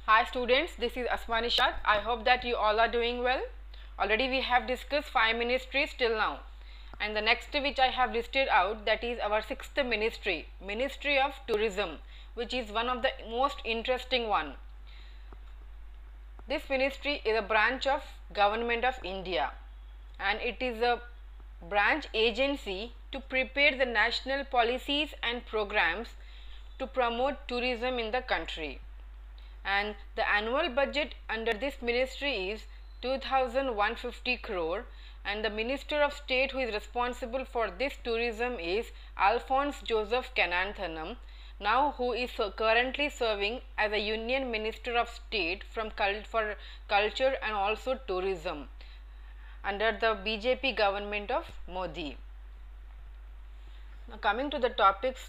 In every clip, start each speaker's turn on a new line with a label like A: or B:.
A: Hi students, this is Asma Nishad. I hope that you all are doing well. Already we have discussed 5 ministries till now. And the next which I have listed out, that is our 6th ministry, Ministry of Tourism, which is one of the most interesting one. This ministry is a branch of Government of India, and it is a branch agency to prepare the national policies and programs to promote tourism in the country. And the annual budget under this ministry is 2150 crore, and the Minister of State who is responsible for this tourism is Alphonse Joseph Kennanthanam, now who is currently serving as a Union Minister of State for Culture and also Tourism under the BJP government of Modi. Now coming to the topics.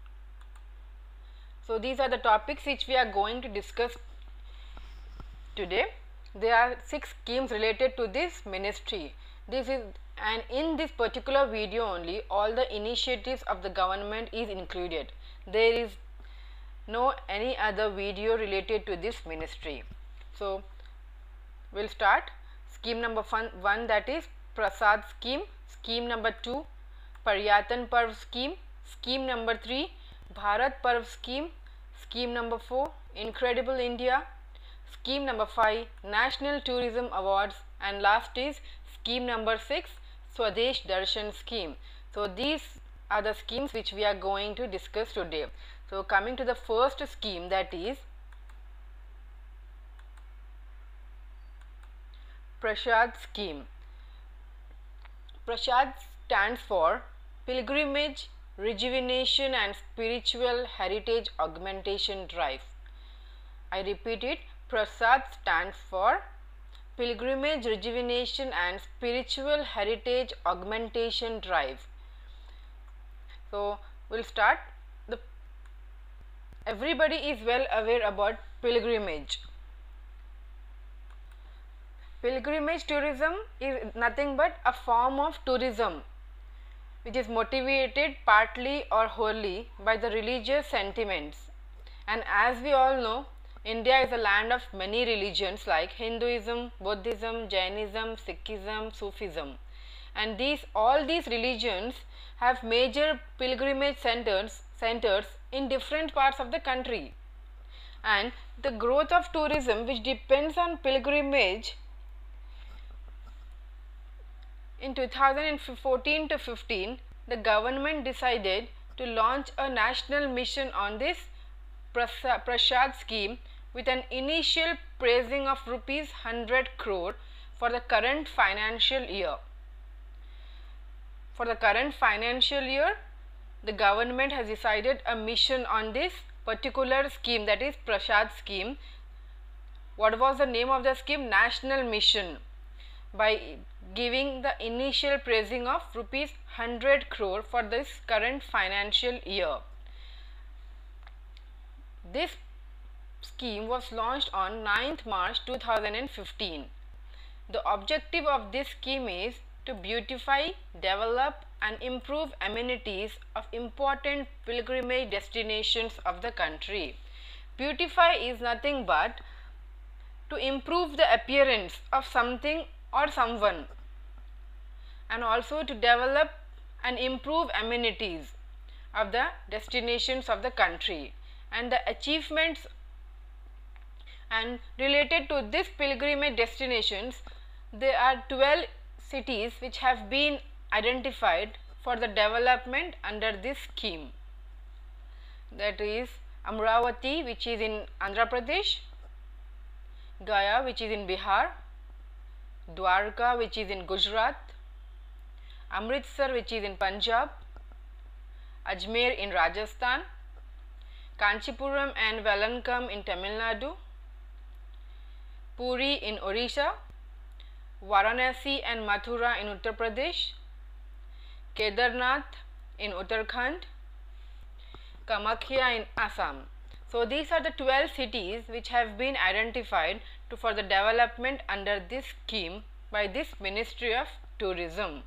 A: So these are the topics which we are going to discuss today. There are 6 schemes related to this ministry. And in this particular video only, all the initiatives of the government is included. There is no any other video related to this ministry. So we'll start. Scheme number 1, that is Prasad scheme. Scheme number 2, Paryatan Parv scheme. Scheme number 3, Bharat Parv scheme. Scheme number 4, Incredible India. Scheme number 5, National Tourism Awards, and last is scheme number 6, Swadesh Darshan scheme. So these are the schemes which we are going to discuss today. So coming to the first scheme, that is Prasad scheme. Prasad stands for Pilgrimage, Rejuvenation and Spiritual Heritage Augmentation Drive. I repeat it, Prasad stands for Pilgrimage, Rejuvenation and Spiritual Heritage Augmentation Drive. So we'll start. Everybody is well aware about pilgrimage. Pilgrimage tourism is nothing but a form of tourism which is motivated partly or wholly by the religious sentiments. And as we all know, India is a land of many religions like Hinduism, Buddhism, Jainism, Sikhism, Sufism. And all these religions have major pilgrimage centers in different parts of the country. And the growth of tourism, which depends on pilgrimage, in 2014 to 15, the government decided to launch a national mission on this Prasad scheme with an initial praising of rupees 100 crore for the current financial year. For the current financial year, the government has decided a mission on this particular scheme, that is Prasad scheme. What was the name of the scheme? National Mission, by giving the initial praising of rupees 100 crore for this current financial year. This scheme was launched on 9th March 2015. The objective of this scheme is to beautify, develop and improve amenities of important pilgrimage destinations of the country. Beautify is nothing but to improve the appearance of something or someone, and also to develop and improve amenities of the destinations of the country. And the achievements and related to this pilgrimage destinations, there are 12 cities which have been identified for the development under this scheme. That is Amravati, which is in Andhra Pradesh, Gaya, which is in Bihar, Dwarka, which is in Gujarat, Amritsar, which is in Punjab, Ajmer in Rajasthan, Kanchipuram and Velankam in Tamil Nadu, Puri in Odisha, Varanasi and Mathura in Uttar Pradesh, Kedarnath in Uttarakhand, Kamakhya in Assam. So these are the 12 cities which have been identified for the development under this scheme by this Ministry of Tourism.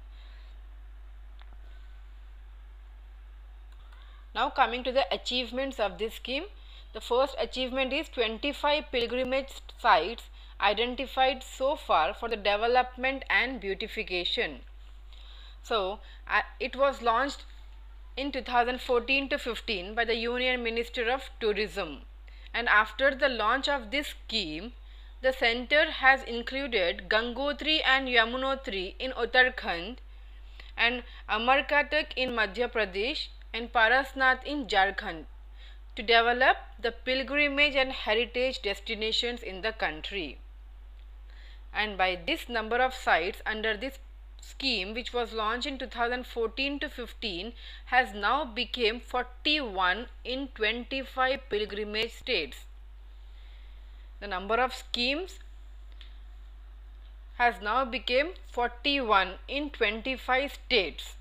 A: Now coming to the achievements of this scheme. The first achievement is 25 pilgrimage sites identified so far for the development and beautification. So it was launched in 2014 to 15 by the Union Minister of Tourism, and after the launch of this scheme, the center has included Gangotri and Yamunotri in Uttarakhand and Amarkatak in Madhya Pradesh and Parasnath in Jharkhand to develop the pilgrimage and heritage destinations in the country. And by this number of sites under this scheme, which was launched in 2014 to 15, has now become 41 in 25 pilgrimage states. The number of schemes has now become 41 in 25 states.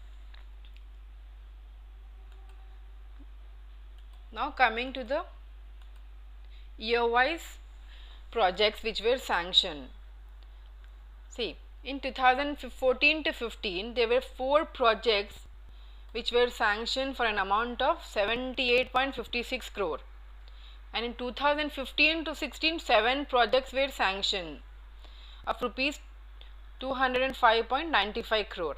A: Now coming to the year-wise projects which were sanctioned. See, in 2014 to 15, there were 4 projects which were sanctioned for an amount of 78.56 crore. And in 2015 to 16, 7 projects were sanctioned of rupees 205.95 crore.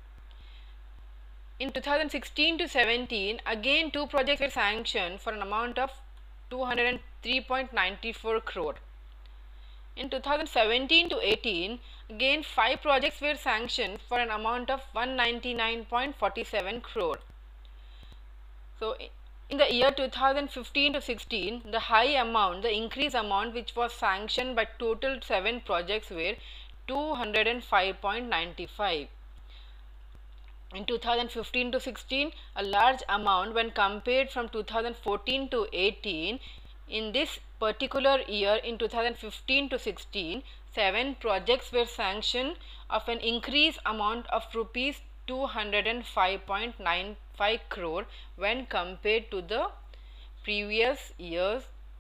A: In 2016 to 17, again 2 projects were sanctioned for an amount of 203.94 crore. In 2017 to 18, again 5 projects were sanctioned for an amount of 199.47 crore. So, in the year 2015 to 16, the high amount, the increased amount which was sanctioned by total 7 projects were 205.95. In 2015 to 16, a large amount when compared from 2014 to 18. In this particular year, in 2015 to 16, 7 projects were sanctioned of an increased amount of rupees 205.95 crore when compared to the previous years.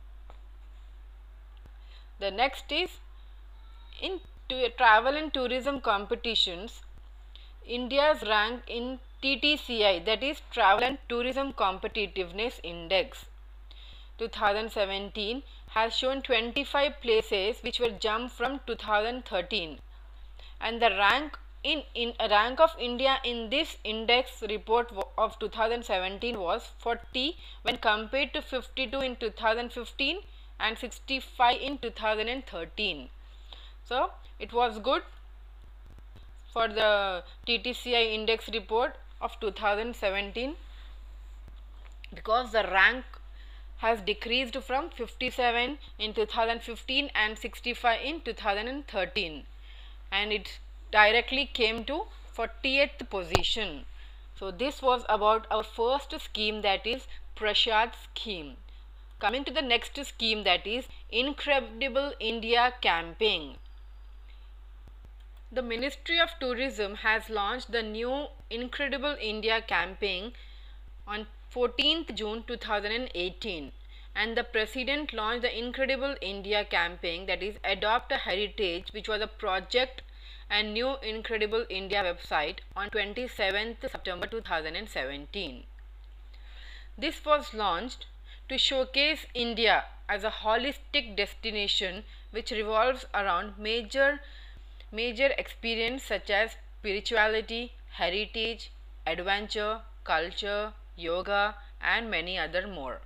A: The next is in travel and tourism competitions. India's rank in TTCI, that is Travel and Tourism Competitiveness Index 2017, has shown 25 places which were jumped from 2013, and the rank of India in this index report of 2017 was 40 when compared to 52 in 2015 and 65 in 2013. So it was good for the TTCI index report of 2017 because the rank has decreased from 57 in 2015 and 65 in 2013, and it directly came to 40th position. So this was about our first scheme, that is Prashad scheme. Coming to the next scheme, that is Incredible India campaign. The Ministry of Tourism has launched the new Incredible India campaign on 14th June 2018, and the President launched the Incredible India campaign, that is Adopt a Heritage, which was a project and new Incredible India website on 27th September 2017. This was launched to showcase India as a holistic destination which revolves around major experience such as spirituality, heritage, adventure, culture, yoga, and many other more.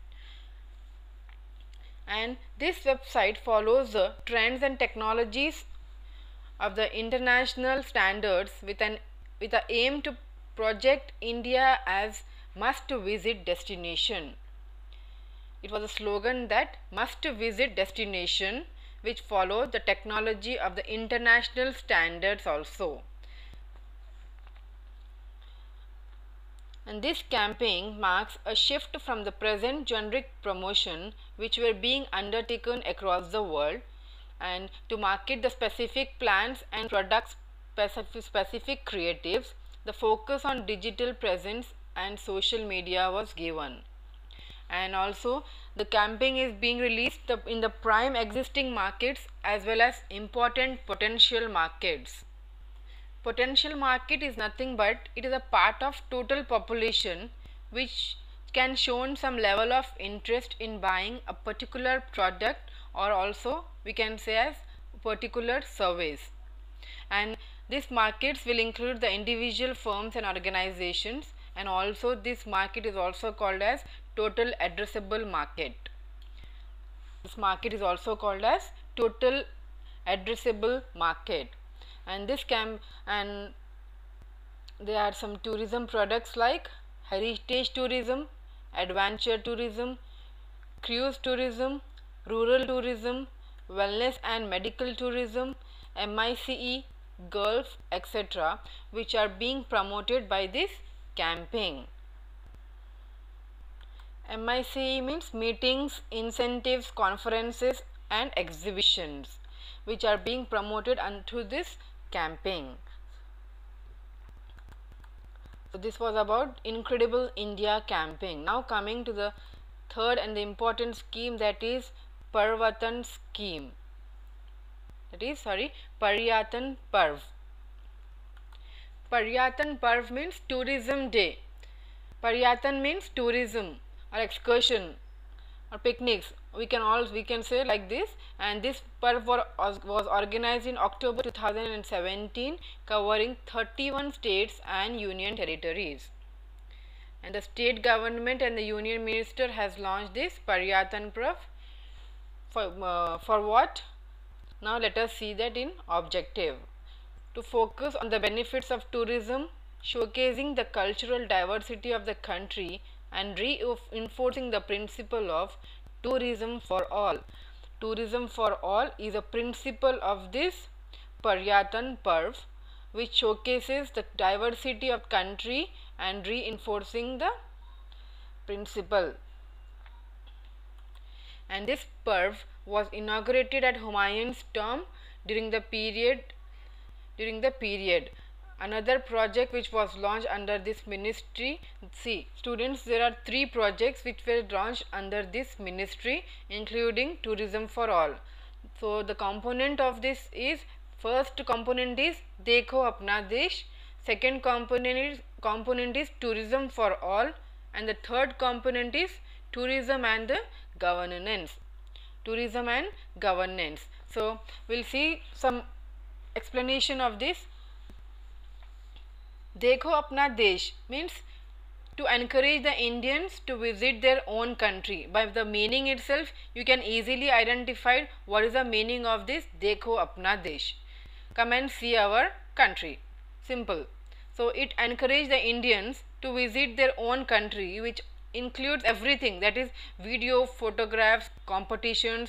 A: And this website follows the trends and technologies of the international standards with an aim to project India as must-visit destination. It was a slogan that must-visit destination, which follows the technology of the international standards also. And this campaign marks a shift from the present generic promotion which were being undertaken across the world, and to market the specific plans and products, specific creatives, the focus on digital presence and social media was given. And also the campaign is being released in the prime existing markets as well as important potential markets. Potential market is nothing but it is a part of total population which can show some level of interest in buying a particular product, or also we can say as particular service. And these markets will include the individual firms and organizations, and also this market is also called as total addressable market. This market is also called as total addressable market. And there are some tourism products like heritage tourism, adventure tourism, cruise tourism, rural tourism, wellness and medical tourism, MICE, Gulf, etc., which are being promoted by this campaign. MICE means meetings, incentives, conferences and exhibitions, which are being promoted unto this campaign. So this was about Incredible India campaign. Now coming to the third and the important scheme, that is Parvatan scheme. Paryatan Parv. Paryatan Parv means tourism day. Paryatan means tourism or excursion or picnics. We can say like this. And this Parv was organized in October 2017, covering 31 states and union territories. And the state government and the union minister has launched this Paryatan Parv. For what? Now let us see that in objective. To focus on the benefits of tourism, showcasing the cultural diversity of the country and reinforcing the principle of tourism for all. Tourism for all is a principle of this Paryatan Parv, which showcases the diversity of country and reinforcing the principle. And this Parv was inaugurated at Humayun's tomb during the period. Another project which was launched under this ministry, see students, there are 3 projects which were launched under this ministry, including tourism for all. So the component of this is, first component is Dekho Apna Desh, second component is tourism for all, and the third component is tourism and the governance. Tourism and governance. So we'll see some explanation of this. Dekho Apna Desh means to encourage the Indians to visit their own country. By the meaning itself, you can easily identify what is the meaning of this Dekho Apna Desh. Come and see our country. Simple. So it encourages the Indians to visit their own country, which includes everything, that is video, photographs, competitions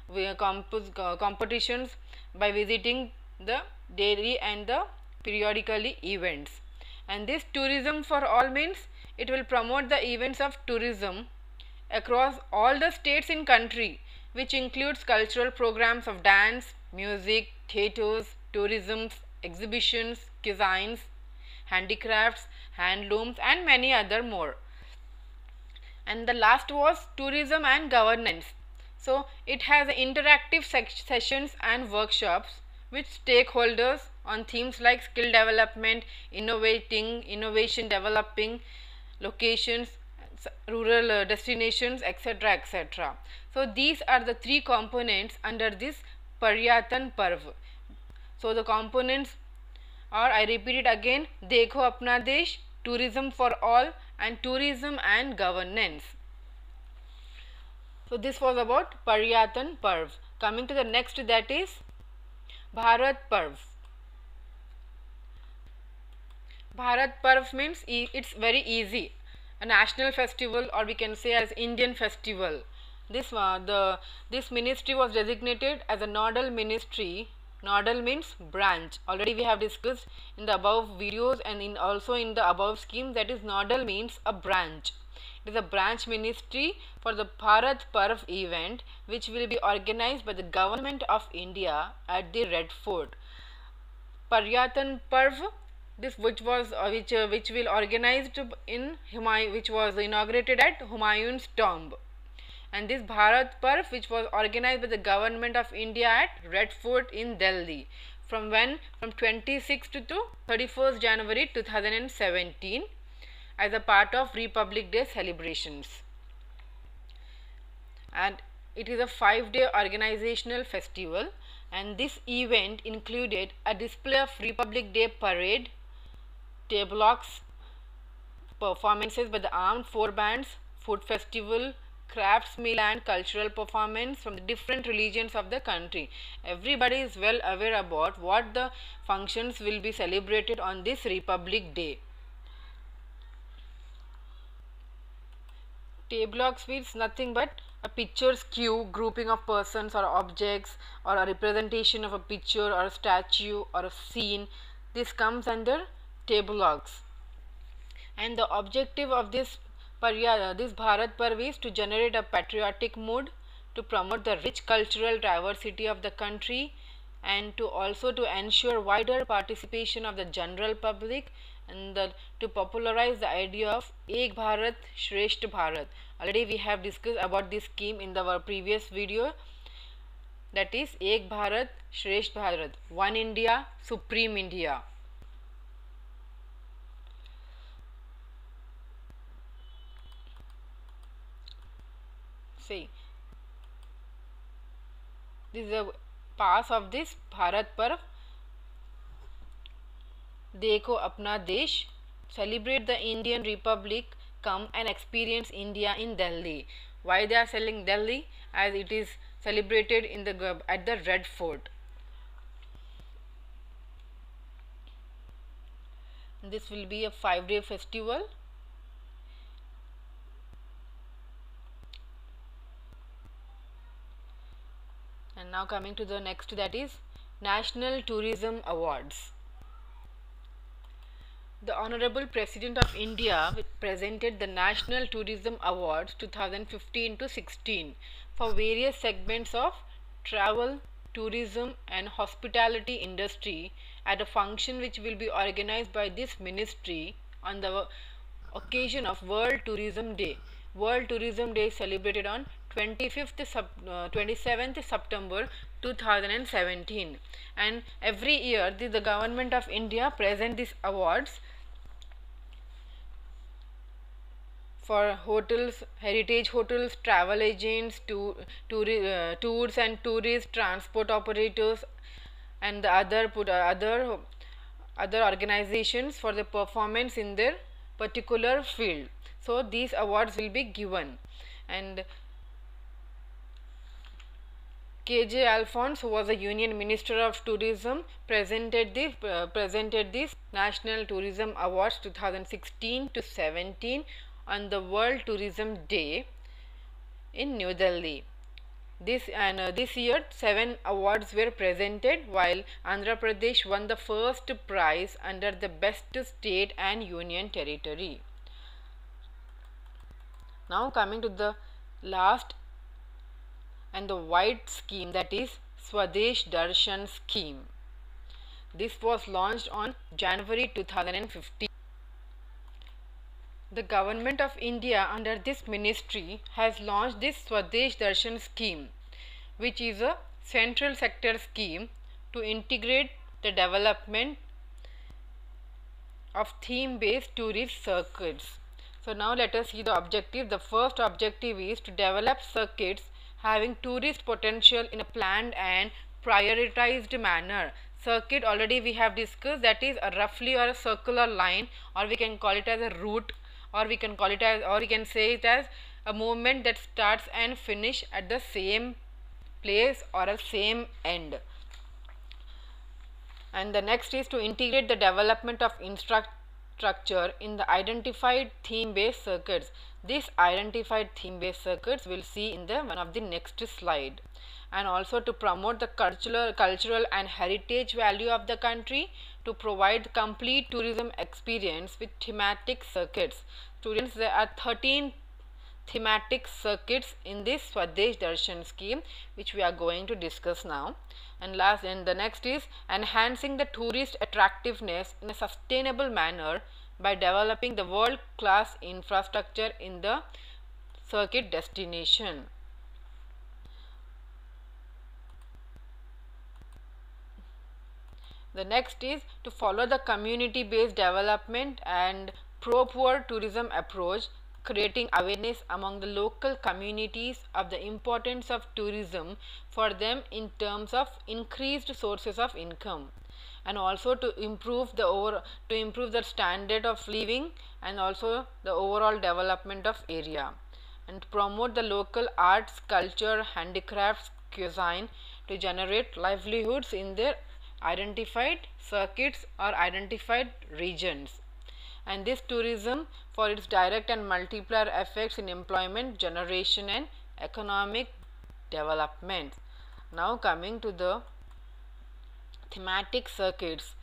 A: by visiting the daily and the periodically events. And this tourism for all means it will promote the events of tourism across all the states in country, which includes cultural programs of dance, music, theatres, tourism, exhibitions, cuisines, handicrafts, handlooms and many other more. And the last was tourism and governance. So it has interactive sessions and workshops with stakeholders on themes like skill development, innovation developing, locations, rural destinations, etc., etc. So these are the 3 components under this Paryatan Parv. So the components are, I repeat it again, Dekho Apna Desh, tourism for all and tourism and governance. So this was about Paryatan Parv. Coming to the next, that is Bharat Parv. Bharat Parv means it's very easy, a national festival, or we can say as Indian festival. This ministry was designated as a nodal ministry. Nodal means branch. Already we have discussed in the above videos and also in the above scheme, that is nodal means a branch. It is a branch ministry for the Bharat Parv event, which will be organized by the Government of India at the Red Fort. Paryatan Parv, this which was organized in which was inaugurated at Humayun's tomb. And this Bharat Parv, which was organized by the Government of India at Red Fort in Delhi. From when? From 26th to 31st January 2017. as a part of Republic Day celebrations. And it is a 5-day organizational festival, and this event included a display of Republic Day parade, tableaux, performances by the armed four bands, food festival, crafts meal and cultural performance from the different religions of the country. Everybody is well aware about what the functions will be celebrated on this Republic Day. Tableaux means nothing but a picture's cue, grouping of persons or objects, or a representation of a picture or a statue or a scene. This comes under tableaux. And the objective of this Bharat Parv is to generate a patriotic mood, to promote the rich cultural diversity of the country, and to also to ensure wider participation of the general public, and to popularize the idea of Ek Bharat Shresth Bharat. Already we have discussed about this scheme in our previous video, that is Ek Bharat Shresth Bharat, One India, Supreme India. See, this is a pass of this Bharat Parv. Dekho Apna Desh, celebrate the Indian Republic, come and experience India in Delhi. Why they are selling Delhi? As it is celebrated in at the Red Fort. This will be a 5-day festival. And now coming to the next, that is National Tourism Awards. The Honorable President of India presented the National Tourism Awards 2015 to 16 for various segments of travel, tourism and hospitality industry at a function which will be organized by this ministry on the occasion of World Tourism Day. World Tourism Day is celebrated on 27th September 2017, and every year the government of India present these awards for hotels, heritage hotels, travel agents, tours and tourist transport operators, and the other organizations for the performance in their particular field. So these awards will be given, and K.J. Alphonse, who was a Union Minister of Tourism, presented this National Tourism Awards 2016 to 17 on the World Tourism Day in New Delhi. This year 7 awards were presented, while Andhra Pradesh won the first prize under the Best State and Union Territory. Now coming to the last and the wide scheme, that is Swadesh Darshan scheme. This was launched on January 2015. The government of India under this ministry has launched this Swadesh Darshan scheme, which is a central sector scheme to integrate the development of theme-based tourist circuits. So now let us see the objective. The first objective is to develop circuits having tourist potential in a planned and prioritized manner. Circuit already we have discussed, that is a roughly or a circular line, or we can call it as a route, or we can say it as a movement that starts and finish at the same place or a same end. And the next is to integrate the development of infrastructure in the identified theme-based circuits. These identified theme-based circuits we'll see in one of the next slide. And also to promote the cultural and heritage value of the country, to provide complete tourism experience with thematic circuits. Students, there are 13 thematic circuits in this Swadesh Darshan scheme, which we are going to discuss now. And the next is enhancing the tourist attractiveness in a sustainable manner by developing the world-class infrastructure in the circuit destination. The next is to follow the community-based development and pro-poor tourism approach, creating awareness among the local communities of the importance of tourism for them in terms of increased sources of income, and also to improve the standard of living and also the overall development of area, and to promote the local arts, culture, handicrafts, cuisine to generate livelihoods in their identified circuits or identified regions. And this tourism for its direct and multiplier effects in employment generation and economic development. Now coming to the thematic circuits.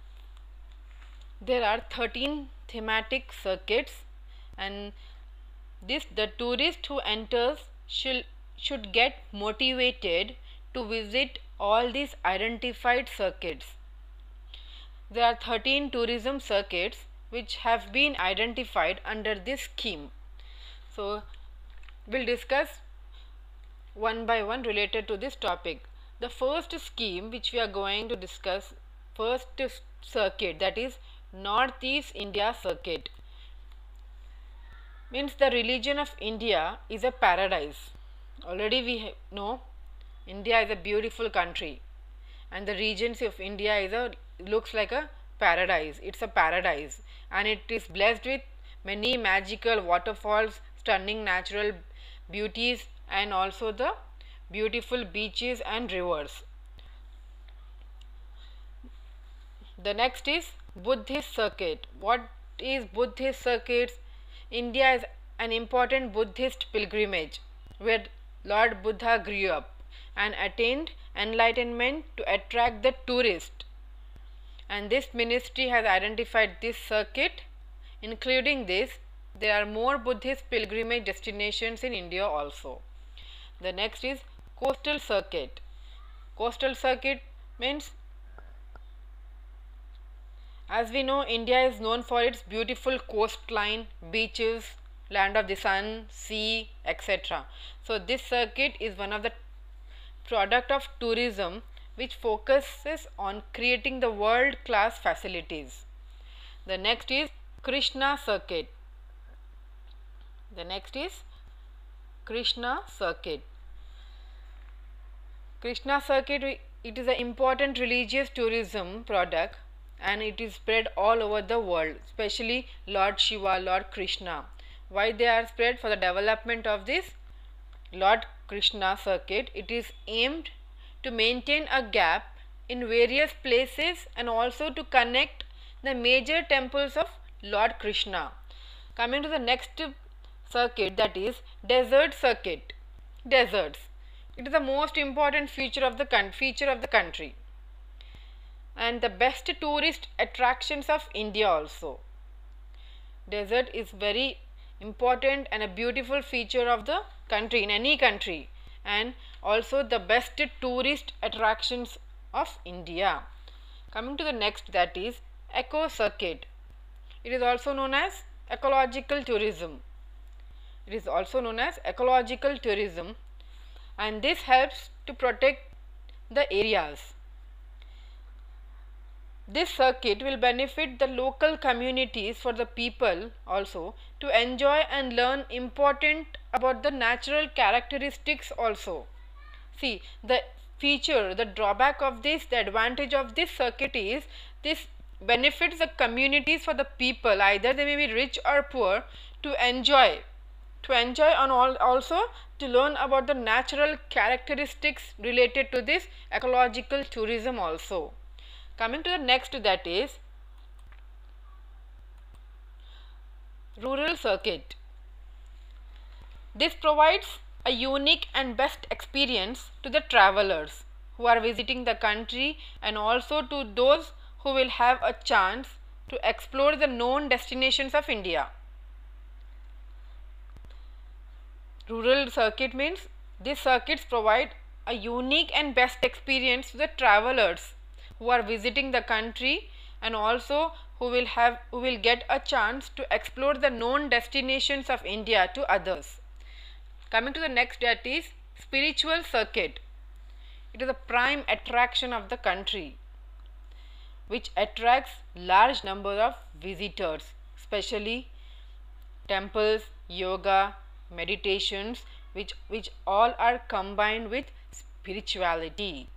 A: There are 13 thematic circuits, and the tourist who enters should get motivated to visit all these identified circuits. There are 13 tourism circuits which have been identified under this scheme. So we'll discuss one by one related to this topic. The first scheme which we are going to discuss, first circuit, that is Northeast India circuit, means the religion of India is a paradise. Already we know India is a beautiful country, and the regions of India looks like a paradise. It's a paradise, and it is blessed with many magical waterfalls, stunning natural beauties, and also the beautiful beaches and rivers. The next is Buddhist circuit. What is Buddhist circuits? India is an important Buddhist pilgrimage where Lord Buddha grew up and attained enlightenment to attract the tourist. And this ministry has identified this circuit. Including this, there are more Buddhist pilgrimage destinations in India also. The next is coastal circuit. Coastal circuit means, as we know, India is known for its beautiful coastline, beaches, land of the sun, sea, etc. So this circuit is one of the product of tourism which focuses on creating the world-class facilities. The next is Krishna circuit. The next is Krishna circuit. Krishna circuit, it is an important religious tourism product, and it is spread all over the world, especially Lord Shiva, Lord Krishna. Why they are spread? For the development of this Lord Krishna circuit. It is aimed to maintain a gap in various places and also to connect the major temples of Lord Krishna. Coming to the next circuit, that is desert circuit. Deserts. It is the most important feature of the country and the best tourist attractions of India also. Desert is very important and a beautiful feature of the country, in any country, and also the best tourist attractions of India. Coming to the next, that is eco circuit. It is also known as ecological tourism. It is also known as ecological tourism, and this helps to protect the areas. This circuit will benefit the local communities for the people also to enjoy and learn important about the natural characteristics also. See, the feature, the drawback of this, the advantage of this circuit is this benefits the communities for the people, either they may be rich or poor, to enjoy and also to learn about the natural characteristics related to this ecological tourism also. Coming to the next, that is rural circuit. This provides a unique and best experience to the travelers who are visiting the country and also to those who will have a chance to explore the known destinations of India. Rural circuit means these circuits provide a unique and best experience to the travelers who are visiting the country and also who will get a chance to explore the known destinations of India to others. Coming to the next, that is spiritual circuit. It is a prime attraction of the country which attracts large number of visitors, especially temples, yoga, meditations, which all are combined with spirituality.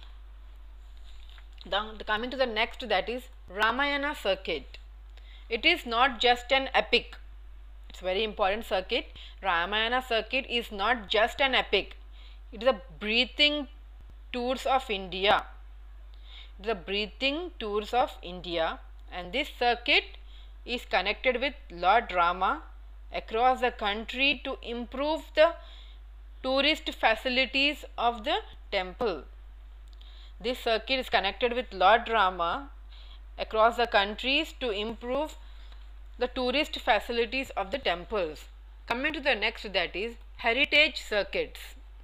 A: Coming to the next, that is Ramayana circuit. It is not just an epic. It's a very important circuit. Ramayana circuit is not just an epic. It is a breathing tours of India. It is a breathing tours of India, and this circuit is connected with Lord Rama across the country to improve the tourist facilities of the temple. This circuit is connected with Lord Rama across the countries to improve the tourist facilities of the temples. Coming to the next, that is heritage circuits.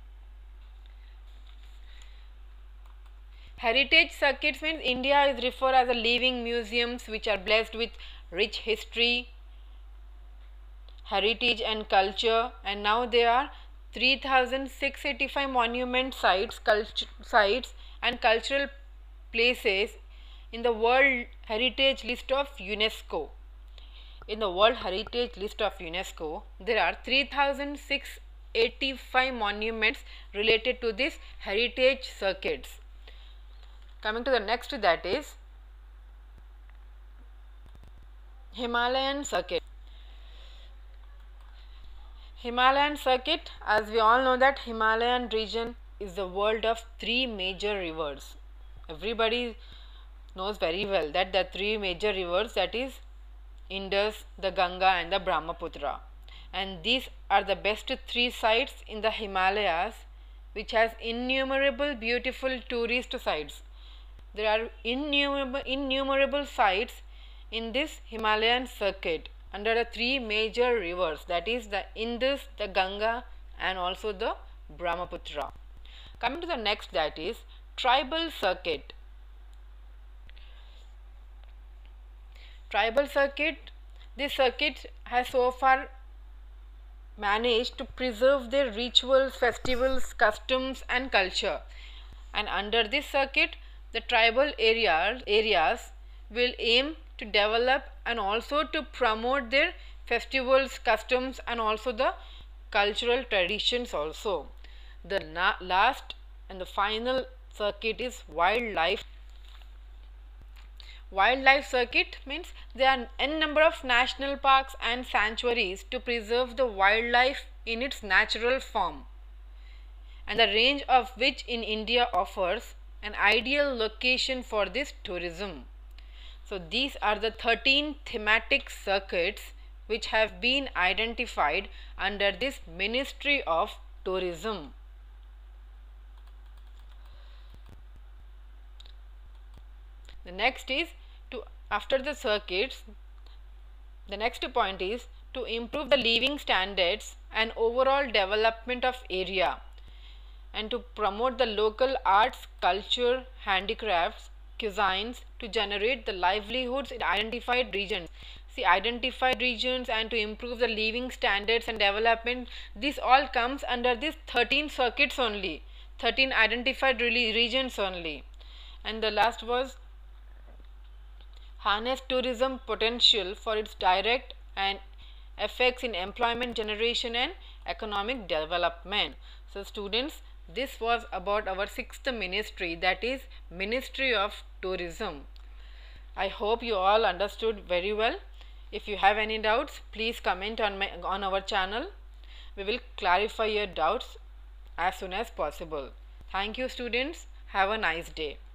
A: Heritage circuits means India is referred as a living museums which are blessed with rich history, heritage and culture, and now there are 3,685 monument sites, and cultural places in the World Heritage List of UNESCO. In the World Heritage List of UNESCO, there are 3,685 monuments related to these heritage circuits. Coming to the next, that is Himalayan circuit. Himalayan circuit, as we all know that Himalayan region is the world of three major rivers. Everybody knows very well that the three major rivers, that is Indus, the Ganga and the Brahmaputra, and these are the best three sites in the Himalayas which has innumerable beautiful tourist sites. There are innumerable sites in this Himalayan circuit under the three major rivers, that is the Indus, the Ganga and also the Brahmaputra. Coming to the next, that is tribal circuit. Tribal circuit, this circuit has so far managed to preserve their rituals, festivals, customs and culture, and under this circuit the tribal areas will aim to develop and also to promote their festivals, customs and also the cultural traditions also. The last and the final circuit is wildlife. Wildlife circuit means there are n number of national parks and sanctuaries to preserve the wildlife in its natural form, and the range of which in India offers an ideal location for this tourism. So these are the 13 thematic circuits which have been identified under this Ministry of Tourism. The next is after the circuits, the next point is to improve the living standards and overall development of area, and to promote the local arts, culture, handicrafts, cuisines to generate the livelihoods in identified regions. See, identified regions and to improve the living standards and development, this all comes under this 13 circuits only, 13 identified regions only. And the last was harness tourism potential for its direct and effects in employment generation and economic development. So students, this was about our sixth ministry, that is Ministry of Tourism. I hope you all understood very well. If you have any doubts, please comment on our channel. We will clarify your doubts as soon as possible. Thank you students. Have a nice day.